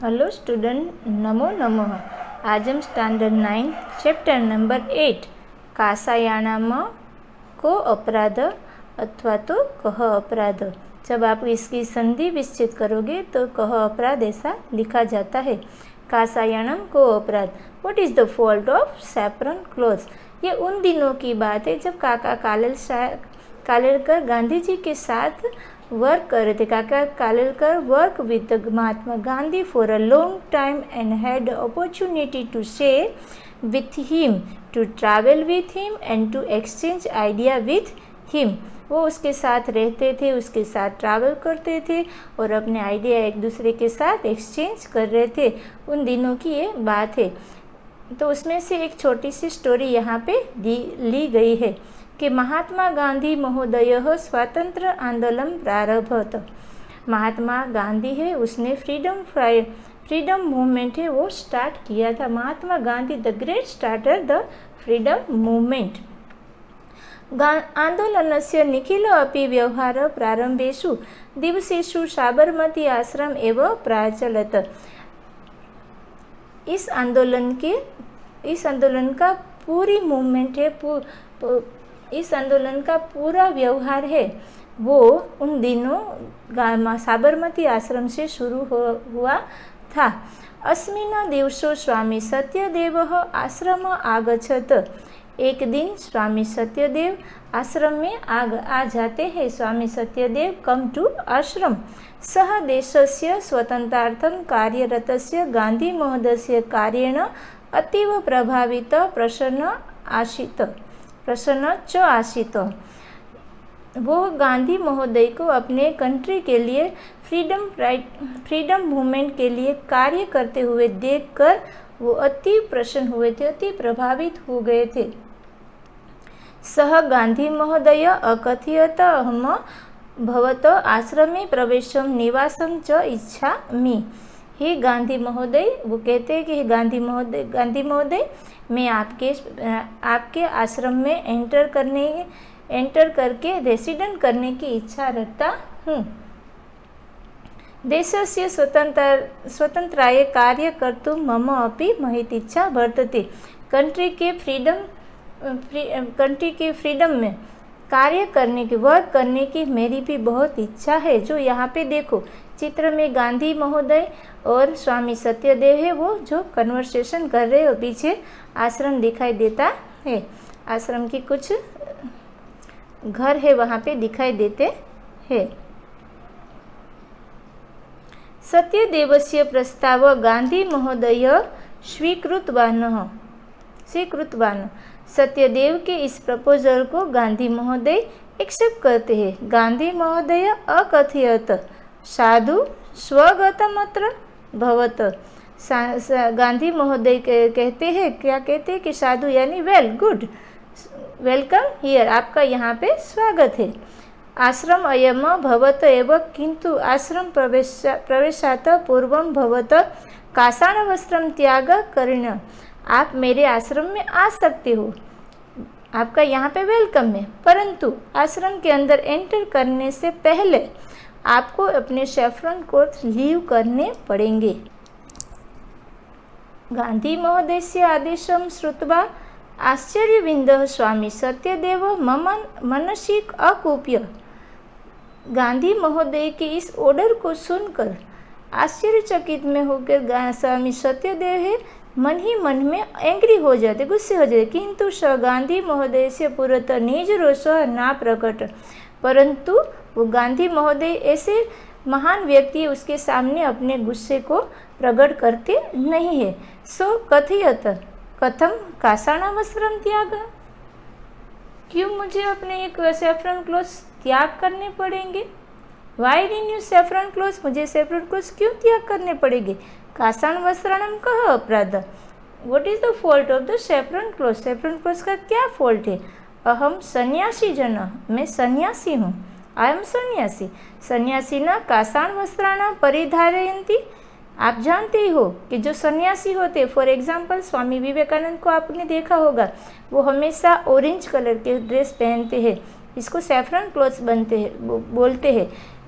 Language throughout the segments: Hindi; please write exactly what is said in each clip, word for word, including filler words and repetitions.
हेलो स्टूडेंट, नमो नमः। आज हम standard nine chapter number eight कासायानाम को अपराध अथवा तो कह अपराध। जब आप इसकी संधि विच्छेद करोगे तो कह अपराध ऐसा लिखा जाता है। कासायानम को अपराध। What is the fault of saffron clothes. ये उन दिनों की बात है जब काका कालेल कालेलकर गांधी जी के साथ वर्क कर रहे थे। Kaka Kalelkar work with Mahatma Gandhi for a long time and had opportunity to share with him, to travel with him and to exchange idea with him. वो उसके साथ रहते थे, उसके साथ ट्रैवल करते थे और अपने आइडिया एक दूसरे के साथ एक्सचेंज कर रहे थे। उन दिनों की ये बात है। तो उसमें से एक छोटी सी स्टोरी यहाँ पे दी ली गई है कि महात्मा गांधी महोदय स्वातंत्र आंदोलन प्रारभत। महात्मा गांधी है, उसने फ्रीडम फ्राई फ्रीडम मूवमेंट है वो स्टार्ट किया था। Mahatma Gandhi the great starter the freedom movement. आंदोलनस्य निखिल अपि व्यवहार प्रारंभेषु दिवसेषु साबरमती आश्रम एव प्राचलत। इस आंदोलन के इस आंदोलन का पूरी मूवमेंट है पू, पू, इस आंदोलन का पूरा व्यवहार है वो उन दिनों साबरमती आश्रम से शुरू हो, हुआ था। अस्मिन् दिवसो स्वामी सत्यदेव आश्रम आगच्छत। एक दिन स्वामी सत्यदेव आश्रम में आग आ जाते हैं। स्वामी सत्यदेव कम टू आश्रम। सह देशस्य स्वतंत्रार्थं कार्यरतस्य गांधी महोदयस्य कार्येण अतीव प्रभावित प्रसन्न आसीत प्रसन्न च आसीत। वो गांधी महोदय को अपने कंट्री के लिए फ्रीडम फ्रीडम मूवमेंट के लिए कार्य करते हुए देखकर वो अति प्रसन्न हुए थे, अति प्रभावित हो गए थे। सह गांधी महोदय अकथयत अहम भवत आश्रमे प्रवेशम निवासम च इच्छामि। हे गांधी महोदय, वो कहते हैं कि हे गांधी महोदय गांधी महोदय मैं आपके आपके आश्रम में एंटर करने एंटर करके रेसिडेंट करने की इच्छा रखता हूँ। देशस्य स्वतंत्र स्वतंत्राय कार्य कर्तुं मम अपि महती इच्छा वर्तते। कंट्री के फ्रीडम फ्री, कंट्री के फ्रीडम में कार्य करने की वर्क करने की मेरी भी बहुत इच्छा है। जो यहाँ पे देखो चित्र में गांधी महोदय और स्वामी सत्यदेव है वो जो कन्वर्सेशन कर रहे हो। पीछे आश्रम दिखाई देता है। आश्रम की कुछ घर है वहाँ पे दिखाई देते हैं। सत्यदेवस्य प्रस्ताव गांधी महोदय स्वीकृतवान् स्वीकृतवान्। सत्यदेव के इस प्रपोजल को गांधी महोदय एक्सेप्ट करते हैं। गांधी महोदय अकथयत साधु स्वगतमत्र भवत। गांधी महोदय कहते हैं, क्या कहते हैं कि साधु यानी वेल गुड, वेलकम हियर, आपका यहाँ पे स्वागत है। आश्रम अयम भवत एव किंतु आश्रम प्रवेश प्रवेशात पूर्वं भवत काषाण वस्त्रम त्याग करेण। आप मेरे आश्रम में आ सकते हो, आपका यहाँ पे वेलकम है, परंतु आश्रम के अंदर एंटर करने से पहले आपको अपने सैफरन कोट लीव करने पड़ेंगे। गांधी महोदय से आदेशम श्रुत्वा आश्चर्यविन्दः स्वामी सत्यदेव मम मनसि अकुप्य। गांधी महोदय के इस ऑर्डर को सुनकर आश्चर्यचकित में होकर स्वामी सत्यदेव है मन ही मन में एंग्री हो जाते, गुस्से हो जाते। किंतु स गांधी महोदय से पुरतः निज रोष ना प्रकट। परंतु वो गांधी महोदय ऐसे महान व्यक्ति उसके सामने अपने गुस्से को प्रकट करते नहीं है। सो कथयत कथम काषाण वस्त्रम त्याग। क्यों मुझे अपने एक सैफरन क्लोथ्स त्याग करने पड़ेंगे। वाई रिन्यू सैफरन क्लोथ्स, मुझे सैफरन क्लोथ्स क्यों त्याग करने पड़ेंगे। काषाण वस्त्राणाम कह अपराध। What is the fault of the saffron clothes. Saffron clothes का क्या फॉल्ट है। अहम सन्यासी जन, मैं सन्यासी हूँ। आई एम सन्यासी। सन्यासी न काषाण वस्त्राणाम परिधारयन्ति। आप जानते ही हो कि जो सन्यासी होते, फॉर एग्जाम्पल स्वामी विवेकानंद को आपने देखा होगा, वो हमेशा ऑरेंज कलर के ड्रेस पहनते हैं। इसको सैफरन क्लोथ्स बनते हैं बोलते हैं।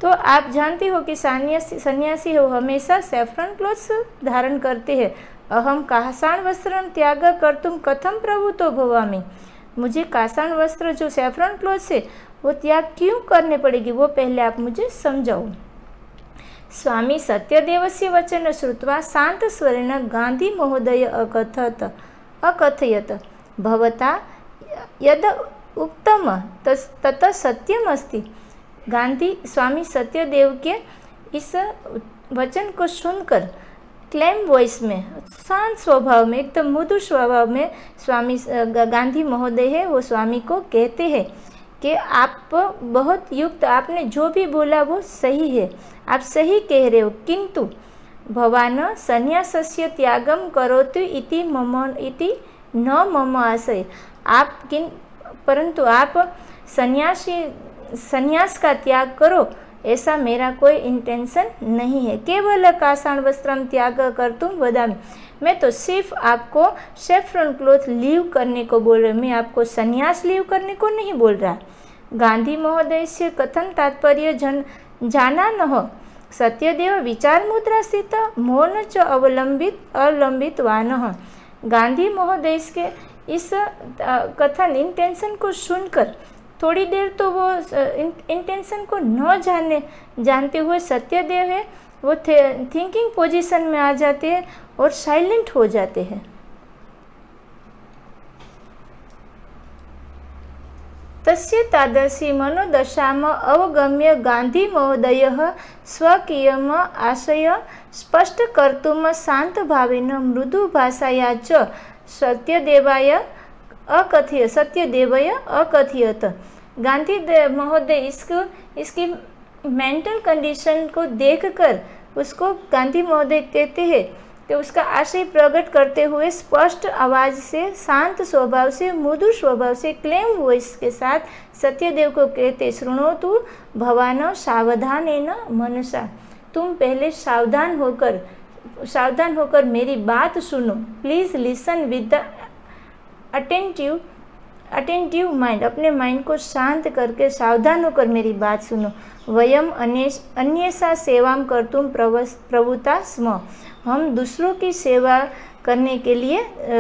तो आप जानते हो कि सन्यासी सन्यासी हो हमेशा सेफ्रॉन क्लोथ्स धारण करते हैं। अहम काषाण वस्त्रम त्याग कर्तुम कथम प्रभुतो भवामि। मुझे काषाण वस्त्र जो सेफ्रॉन क्लोथ्स है वो त्याग क्यों करने पड़ेगी, वो पहले आप मुझे समझाओ। स्वामी सत्यदेवस्य वचन श्रुत्वा शांत स्वरेण गांधी महोदय अकथत अकथयत भवता यद उक्तम तत सत्यम अस्ति। गांधी स्वामी सत्यदेव के इस वचन को सुनकर क्लेम वॉइस में, शांत स्वभाव में, एकदम मृदु स्वभाव में स्वामी गांधी महोदय है वो स्वामी को कहते हैं कि आप बहुत युक्त, आपने जो भी बोला वो सही है, आप सही कह रहे हो, किंतु भवान संन्यासस्य त्यागम करोतु इति मम इति न मम आशय। आप किन परंतु आप सन्यासी संन्यास का त्याग करो ऐसा मेरा कोई इंटेंशन नहीं है। केवल काषाण वस्त्रम त्याग कर्तुम वदामि। मैं तो सिर्फ आपको सेफ्रॉन क्लोथ लीव करने को बोल रही हूँ, मैं आपको संन्यास लीव करने को नहीं बोल रहा। गांधी महोदय से कथन तात्पर्य जन जाना न हो। सत्यदेव विचार मुद्रा स्थित मौन च अवलंबित अवलंबित वान। गांधी महोदय के इस कथन इंटेंशन को सुनकर थोड़ी देर तो वो इंटेंशन को न जानने जानते हुए सत्यदेव है वो थिंकिंग पोजीशन में आ जाते हैं और साइलेंट हो जाते हैं। तस्य तादृशी मनोदशाम अवगम्य गांधी महोदय स्वकीयम आशय स्पष्ट कर्तुम शांत भावेन मृदु भाषाया च सत्यदेवाय अकथय सत्यदेवय अकथयत। गांधी महोदय इसको इसकी मेंटल कंडीशन को देखकर उसको गांधी महोदय कहते हैं कि उसका आशय प्रकट करते हुए स्पष्ट आवाज़ से, शांत स्वभाव से, मृदु स्वभाव से, क्लेम वॉइस के साथ सत्यदेव को कहते, शृणोतु भवान सावधानेन मनसा। तुम पहले सावधान होकर सावधान होकर मेरी बात सुनो। Please listen with the attentive attentive mind. अपने माइंड को शांत करके सावधान होकर मेरी बात सुनो। वयम अन्येषा सेवाम कर्तुम प्रवृत्ता स्म। हम दूसरों की सेवा करने के लिए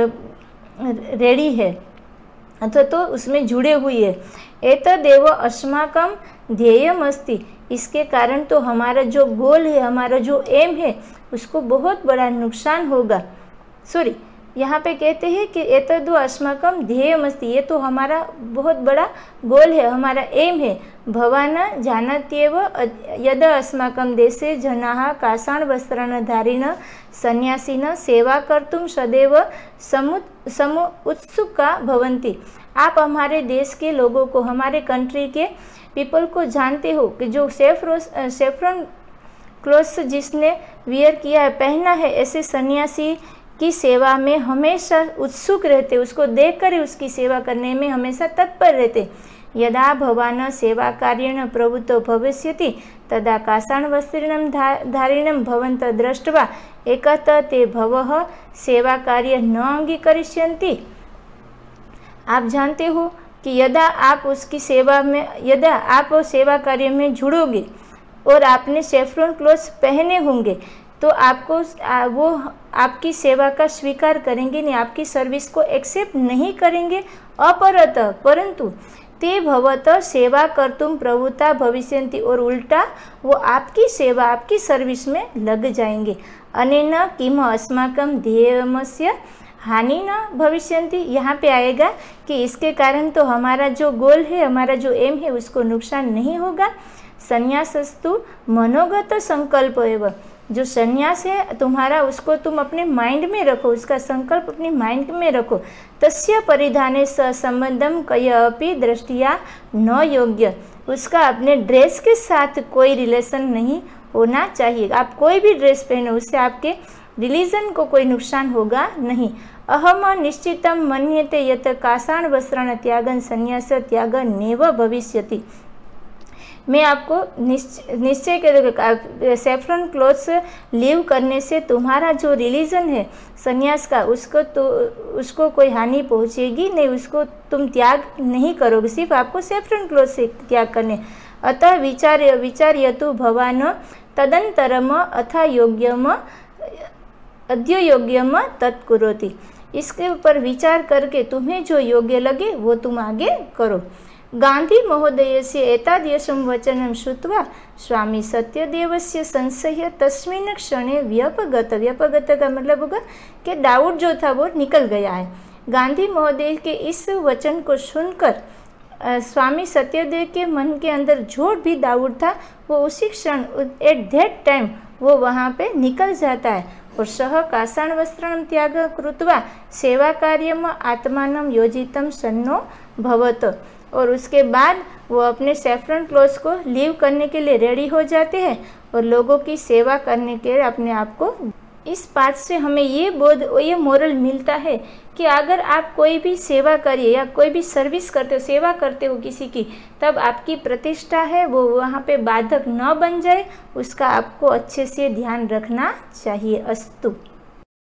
रेडी है अथवा तो उसमें जुड़े हुए है। एतदेव अस्माकं ध्येयम अस्ति। इसके कारण तो हमारा जो गोल है, हमारा जो एम है, उसको बहुत बड़ा नुकसान होगा। सॉरी, यहाँ पे कहते हैं कि एतद् अस्माकं ध्येयमस्ति, ये तो हमारा बहुत बड़ा गोल है, हमारा एम है। भवान जानात्येव यद अस्माकं देशे जनाः काषाण वस्त्रान् धारिण सन्यासिन सेवा कर्तुं सदैव समु समु उत्सुका भवन्ति। आप हमारे देश के लोगों को, हमारे कंट्री के पीपल को जानते हो कि जो सेफ्रोस सेफ्रॉन क्लोथ्स जिसने वियर किया है, पहना है, ऐसे सन्यासी की सेवा में हमेशा उत्सुक रहते, उसको देखकर ही उसकी सेवा करने में हमेशा तत्पर रहते। यदा भवान सेवा कार्येण प्रवृत्तो भविष्यति तदा काषाण वस्त्रिणं धारिणं भवन्तः दृष्ट्वा एकतः ते भवः सेवा कार्य न अंगीकरिष्यन्ति। आप जानते हो कि यदा आप उसकी सेवा में यदा आप सेवा कार्य में जुड़ोगे और आपने सेफ्रॉन क्लोथ्स पहने होंगे तो आपको वो आपकी सेवा का स्वीकार करेंगे नहीं, आपकी सर्विस को एक्सेप्ट नहीं करेंगे। अपरत परंतु ते भवत सेवा कर्तुम प्रवृत्ता भविष्यन्ति, और उल्टा वो आपकी सेवा, आपकी सर्विस में लग जाएंगे। अनेन किम अस्माकं ध्येयमस्य हानि न भविष्यन्ति। यहाँ पे आएगा कि इसके कारण तो हमारा जो गोल है, हमारा जो एम है, उसको नुकसान नहीं होगा। संन्यासस्तु मनोगत संकल्प एवं, जो संन्यास है तुम्हारा, उसको तुम अपने माइंड में रखो, उसका संकल्प अपने माइंड में रखो। तस्य परिधाने स संबंधम कयापि दृष्टिया न योग्य। उसका अपने ड्रेस के साथ कोई रिलेशन नहीं होना चाहिए। आप कोई भी ड्रेस पहनो, उससे आपके रिलीजन को कोई नुकसान होगा नहीं। अहम निश्चितम मन्यते यत काषाण वस्त्राण त्यागन संन्यास त्याग नेव भविष्यति। मैं आपको निश्चय कर सेफ्रॉन क्लोथ्स लीव करने से तुम्हारा जो रिलीजन है संन्यास का, उसको तो उसको कोई हानि पहुंचेगी नहीं, उसको तुम त्याग नहीं करोगे। सिर्फ आपको सेफ्रॉन क्लोथ से त्याग करने। अतः विचार्य विचार्यतु भवान् तदंतरम अथा योग्यम अद्य योग्यम तत्कुरोति। इसके ऊपर विचार करके तुम्हें जो योग्य लगे वो तुम आगे करो। गांधी महोदयस्य एतादृशं वचनं श्रुत्वा स्वामी सत्यदेवस्य संशय तस्मिन् क्षणे व्यपगत। व्यपगत का मतलब होगा कि डाउट जो था वो निकल गया है। गांधी महोदय के इस वचन को सुनकर स्वामी सत्यदेव के मन के अंदर जो भी डाउट था वो उसी क्षण एट दैट टाइम वो वहाँ पे निकल जाता है। और सह काषाण वस्त्रं त्याग कृत्वा सेवा कार्यम आत्मानं योजितं सन्नो भवत। और उसके बाद वो अपने सेफ्रन क्लोथ्स को लीव करने के लिए रेडी हो जाते हैं और लोगों की सेवा करने के लिए अपने आप को। इस पाठ से हमें ये बोध ये मोरल मिलता है कि अगर आप कोई भी सेवा करिए या कोई भी सर्विस करते हो, सेवा करते हो किसी की, तब आपकी प्रतिष्ठा है वो वहाँ पे बाधक न बन जाए, उसका आपको अच्छे से ध्यान रखना चाहिए। अस्तु।